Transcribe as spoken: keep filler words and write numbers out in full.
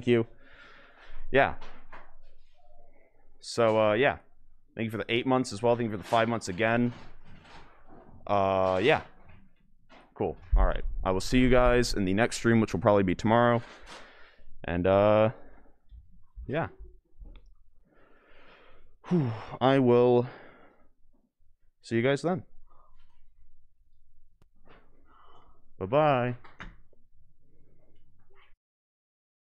you. Yeah. So, uh, yeah. Thank you for the eight months as well. Thank you for the five months again. Uh, yeah. Cool. All right. I will see you guys in the next stream, which will probably be tomorrow. And, uh, yeah. Whew. I will see you guys then. Bye-bye.